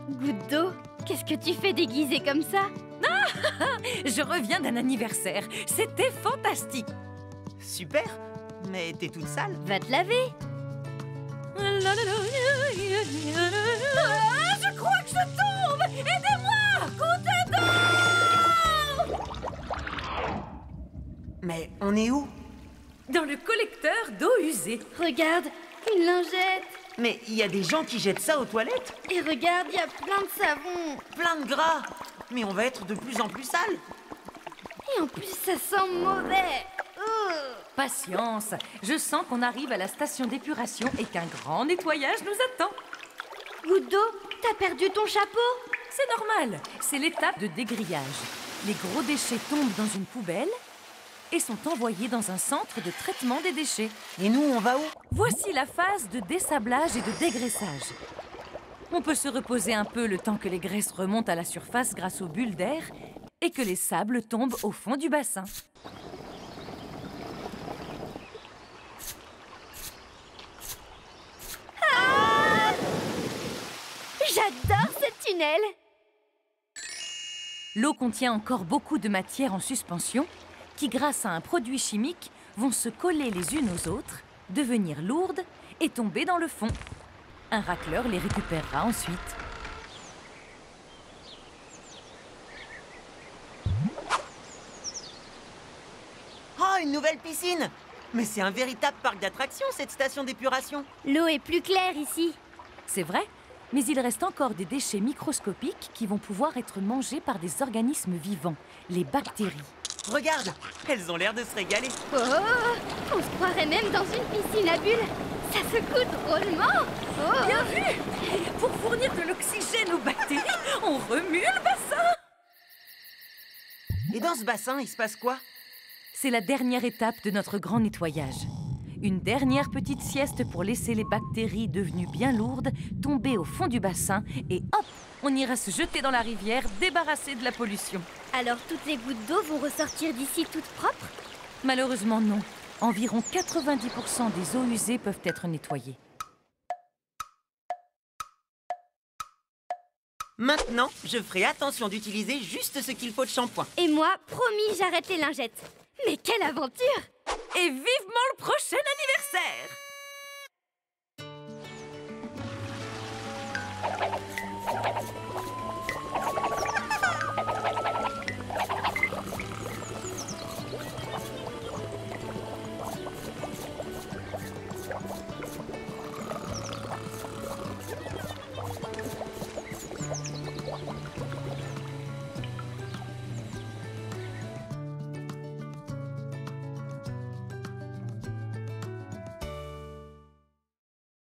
Goutte d'eau, qu'est-ce que tu fais déguisée comme ça? Je reviens d'un anniversaire. C'était fantastique. Super, mais t'es toute sale. Va te laver. Je crois que je tombe. Aidez-moi, goutte d'eau. Mais on est où? Dans le collecteur d'eau usée. Regarde, une lingette. Mais il y a des gens qui jettent ça aux toilettes. Et regarde, il y a plein de savon. Plein de gras. Mais on va être de plus en plus sale. Et en plus, ça sent mauvais. Patience, je sens qu'on arrive à la station d'épuration et qu'un grand nettoyage nous attend. Goutte d'eau, t'as perdu ton chapeau? C'est normal, c'est l'étape de dégrillage. Les gros déchets tombent dans une poubelle et sont envoyés dans un centre de traitement des déchets. Et nous, on va où? Voici la phase de dessablage et de dégraissage. On peut se reposer un peu le temps que les graisses remontent à la surface grâce aux bulles d'air et que les sables tombent au fond du bassin. J'adore ce tunnel. L'eau contient encore beaucoup de matière en suspension qui, grâce à un produit chimique, vont se coller les unes aux autres, devenir lourdes et tomber dans le fond. Un racleur les récupérera ensuite. Oh, une nouvelle piscine! Mais c'est un véritable parc d'attractions, cette station d'épuration. L'eau est plus claire ici. C'est vrai, mais il reste encore des déchets microscopiques qui vont pouvoir être mangés par des organismes vivants, les bactéries. Regarde, elles ont l'air de se régaler. Oh, on se croirait même dans une piscine à bulles. Ça secoue drôlement. Oh. Bien vu! Pour fournir de l'oxygène aux bactéries, on remue le bassin. Et dans ce bassin, il se passe quoi? C'est la dernière étape de notre grand nettoyage. Une dernière petite sieste pour laisser les bactéries devenues bien lourdes tomber au fond du bassin et hop, on ira se jeter dans la rivière débarrassé de la pollution. Alors toutes les gouttes d'eau vont ressortir d'ici toutes propres? Malheureusement non. Environ 90% des eaux usées peuvent être nettoyées. Maintenant, je ferai attention d'utiliser juste ce qu'il faut de shampoing. Et moi, promis, j'arrête les lingettes. Mais quelle aventure! Et vivement le prochain anniversaire!